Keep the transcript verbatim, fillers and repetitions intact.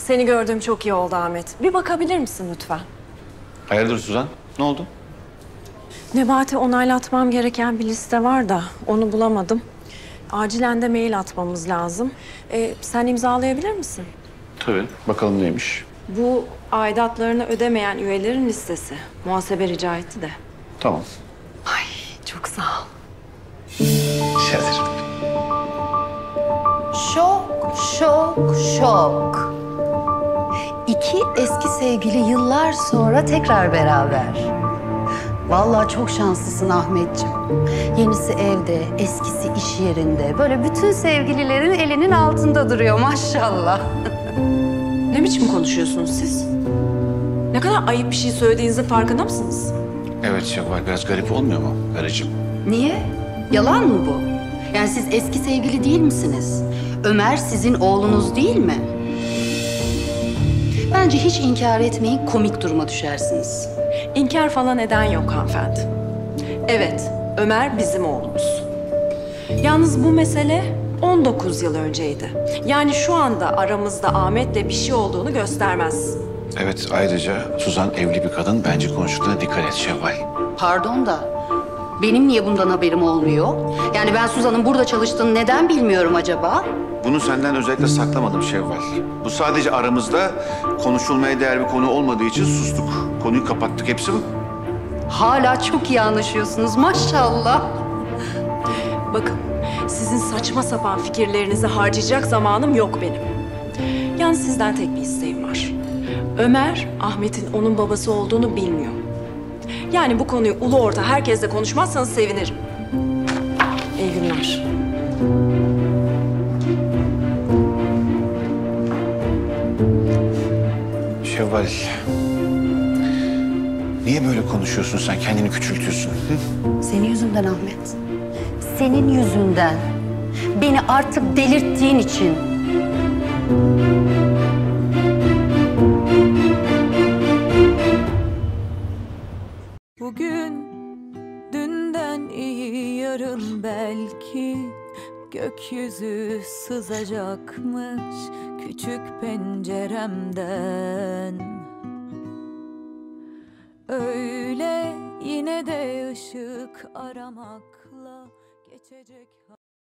Seni gördüğüm çok iyi oldu Ahmet. Bir bakabilir misin lütfen? Hayırdır Suzan? Ne oldu? Nebati onaylatmam gereken bir liste var da onu bulamadım. Acilen de mail atmamız lazım. Ee, sen imzalayabilir misin? Tabii. Bakalım neymiş? Bu aidatlarını ödemeyen üyelerin listesi. Muhasebe rica etti de. Tamam. Ay çok sağ ol. Rica ederim. Şok, şok, şok. İki eski sevgili yıllar sonra tekrar beraber. Vallahi çok şanslısın Ahmetciğim. Yenisi evde, eskisi iş yerinde. Böyle bütün sevgililerin elinin altında duruyor maşallah. Ne biçim konuşuyorsunuz siz? Ne kadar ayıp bir şey söylediğinizin farkında mısınız? Evet Şevval, biraz garip olmuyor mu karıcığım? Niye? Yalan mı bu? Yani siz eski sevgili değil misiniz? Ömer sizin oğlunuz değil mi? Bence hiç inkar etmeyin, komik duruma düşersiniz. İnkar falan eden yok hanımefendi. Evet, Ömer bizim oğlumuz. Yalnız bu mesele on dokuz yıl önceydi. Yani şu anda aramızda Ahmet'le bir şey olduğunu göstermez. Evet, ayrıca Suzan evli bir kadın. Bence konuştuğuna dikkat et Şevval. Pardon da benim niye bundan haberim olmuyor? Yani ben Suzan'ın burada çalıştığını neden bilmiyorum acaba? Bunu senden özellikle saklamadım Şevval. Bu sadece aramızda konuşulmaya değer bir konu olmadığı için sustuk. Konuyu kapattık. Hepsi bu. Hala çok iyi anlaşıyorsunuz maşallah. Bakın, sizin saçma sapan fikirlerinizi harcayacak zamanım yok benim. Yalnız sizden tek bir isteğim var. Ömer, Ahmet'in onun babası olduğunu bilmiyor. Yani bu konuyu ulu orta herkesle konuşmazsanız sevinirim. İyi günler. Şevval, niye böyle konuşuyorsun sen? Kendini küçültüyorsun. Hı? Senin yüzünden Ahmet. Senin yüzünden. Beni artık delirttiğin için. Bugün dünden iyi, yarın belki gökyüzü sızacakmış küçük penceremden. Öyle yine de ışık aramakla geçecek.